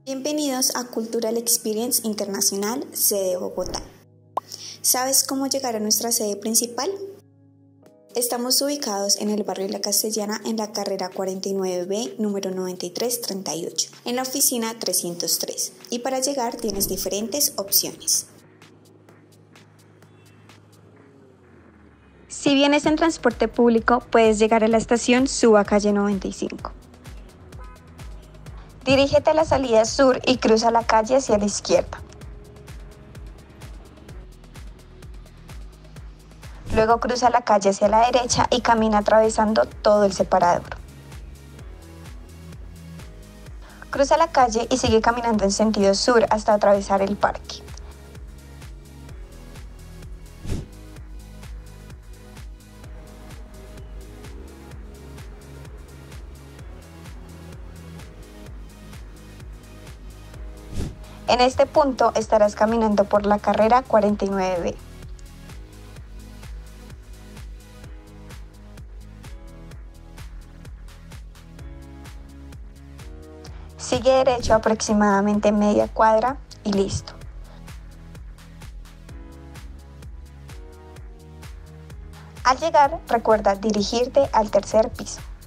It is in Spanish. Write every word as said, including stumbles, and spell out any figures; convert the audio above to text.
Bienvenidos a Cultural Experience Internacional, sede Bogotá. ¿Sabes cómo llegar a nuestra sede principal? Estamos ubicados en el barrio La Castellana, en la carrera cuarenta y nueve B, número noventa y tres treinta y ocho, en la oficina trescientos tres. Y para llegar tienes diferentes opciones. Si vienes en transporte público, puedes llegar a la estación Suba Calle noventa y cinco. Dirígete a la salida sur y cruza la calle hacia la izquierda. Luego cruza la calle hacia la derecha y camina atravesando todo el separador. Cruza la calle y sigue caminando en sentido sur hasta atravesar el parque. En este punto estarás caminando por la carrera cuarenta y nueve B. Sigue derecho aproximadamente media cuadra y listo. Al llegar, recuerda dirigirte al tercer piso.